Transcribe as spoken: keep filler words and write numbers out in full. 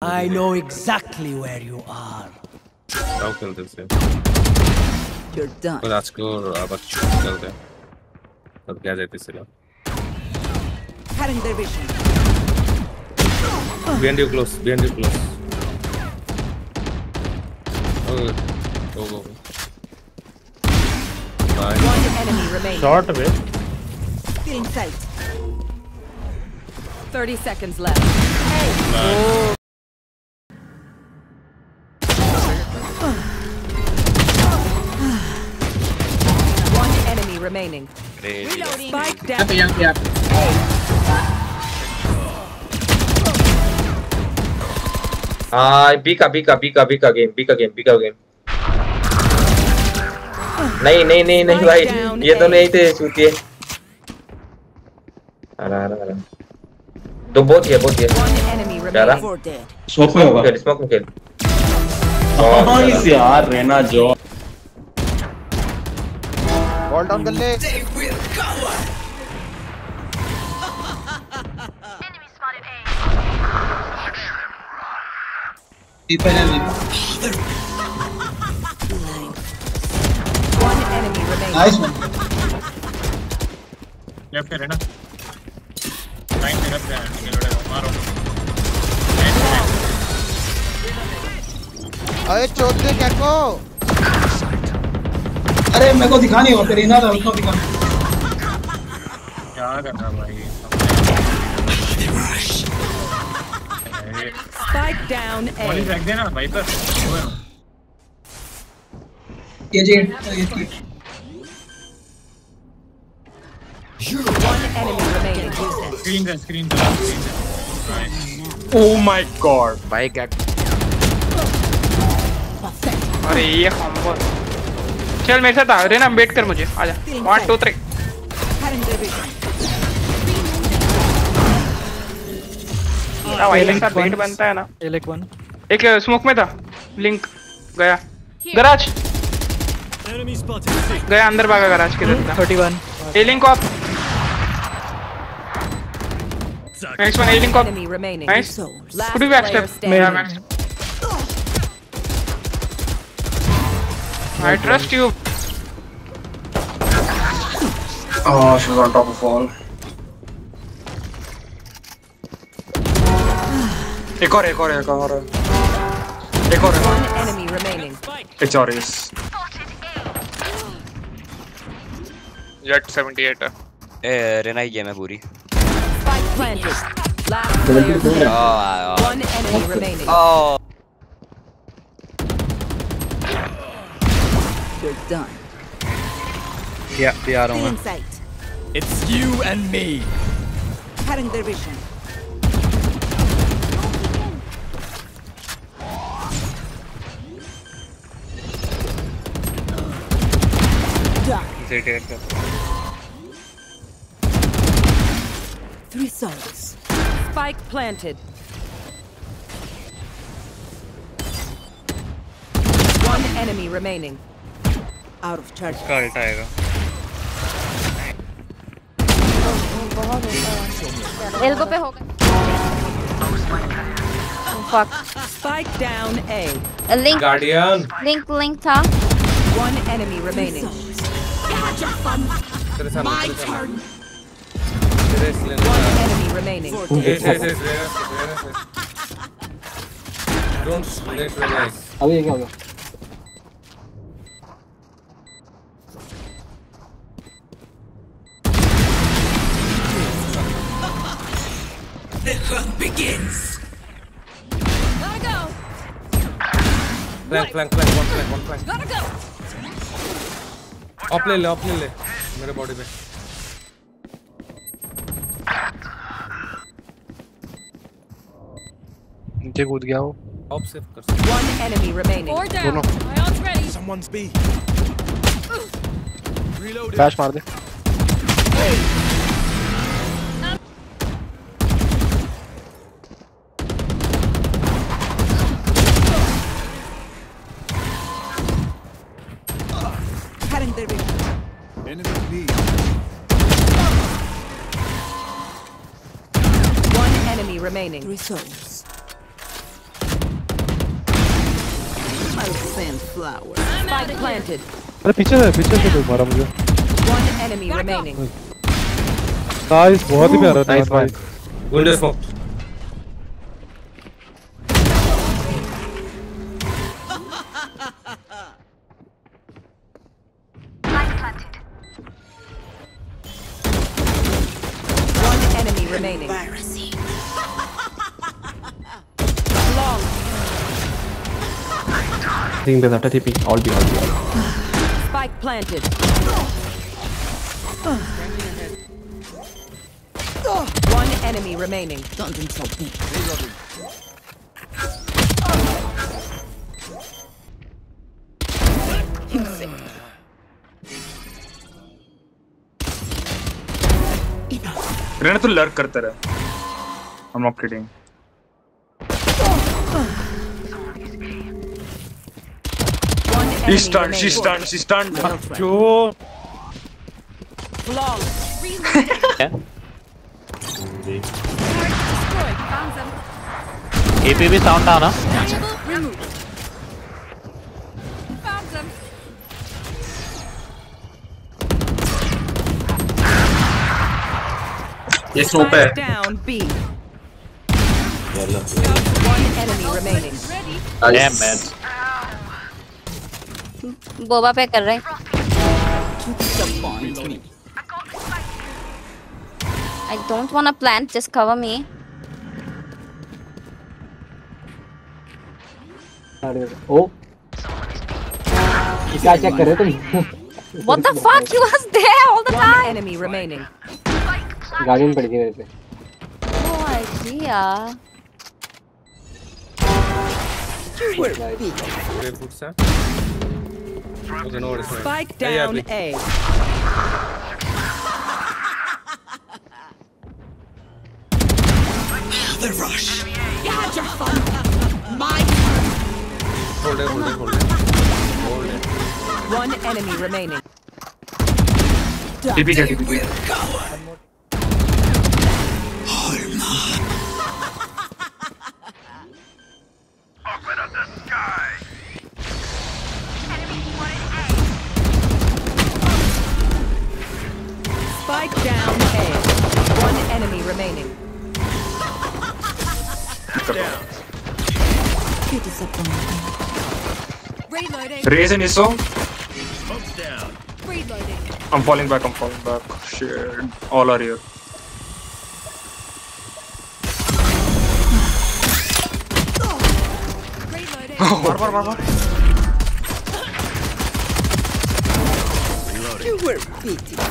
I know exactly where you are. How kill this? You're done. तो आज को अब चलते हैं. अब क्या जाते सिला? Cutting their vision. Behind you close. Behind you close. Oh, go go. One enemy remaining. Short away. Still in sight. Thirty seconds left. Hey. Nice. One enemy remaining. Reloading. Spike down. Yang siap. Ah, Bika, Bika, Bika, Bika game, Bika game, Bika game. नहीं नहीं नहीं नहीं भाई ये तो नहीं थे सूती है आरा आरा आरा तो बहुत ही है बहुत ही है क्या रहा स्मोक में होगा खेल स्मोक में खेल हाँ इस यार रहना जो बॉल डाउन कर ले One enemy remaining. Nice one left है ना टाइम पे रख दे मारो अरे चोद दे क्या को अरे मेरे को दिखा नहीं हो तेरी ना था उसको दिखा क्या करना भाई Spike down A. बॉडी रख देना भाई पर ये जी ये One enemy remaining. स्क्रीन का स्क्रीन का Oh my god. भाई क्या अरे ये कॉम्बो चल मेरे साथ आ रेना वेट कर मुझे आजा वन टू थ्री ना भाई मेरे साथ वेट बनता है ना एलेक वन एक स्मोक में था लिंक गया गराज गया अंदर भागा गराज के अंदर thirty one A link of next one A link of Enemy remaining. Nice Last could be back player step मेरा standing. Max I trust you. Oh, she's on top of all. एक और एक और एक और एक और One enemy remaining. It's Orius. Jet seventy-eight है ए रेना ही गेम है पूरी Spike planted. Last player standing. Oh One enemy remaining. Oh You're done. क्या भी आ रहा हूँ In sight. It's you and me. Cutting their vision. Three souls. Spike planted. One enemy remaining. Out of charge. इसका alt आएगा elbow पे होगा fuck Spike down A. Link Guardian. Link link था One enemy remaining. तेरे सामने My तेरे सामने. turn. तेरे इसलिए One enemy remaining. Yes, yes, yes, yes, yes, yes. Don't let me guys. अभी क्या होगा Gotta go. Flank, flank, flank, one flank, one flank. Gotta go. Up ले ले, up ले ले, मेरे body पे. नीचे कूद गया वो Up safe कर सकते. One enemy remaining. four down my ult's ready Someone's B. Reloading. Flash मार दे Cutting their vision. Enemy B. One enemy remaining. Three souls. plant flowers. Spike planted. अरे पीछे से पीछे से मारा मुझे। One enemy remaining. नाइस बहुत ही प्यारा nice nice. Window smoke. One enemy remaining. Long. Think there's a T P. All be all be all. Spike planted. One enemy remaining. Don't insult me. रहने तो लर्क करते रहे। I'm not kidding. She stunned, she stunned, she stunned. Yo. Long. A P B sound था ना? ये स्नोप है। Down B. One enemy remaining. Damn man. बोबा पे कर रहे हैं। I don't wanna plant, just cover me. ओ क्या चेक कर रहे तुम? What the fuck? He was there all the One time. enemy remaining. गाड़ी में पड़ गई मेरे पे। No idea. Spike down A. The rush. You had your fun. My Hold it, hold it, hold it. Hold it. one enemy remaining. T P क्या T P? Spike down A. One enemy remaining. Raise and ISO. I'm falling back, I'm falling back. Shit. All are here. Bar, bar, bar, bar. You were beaten.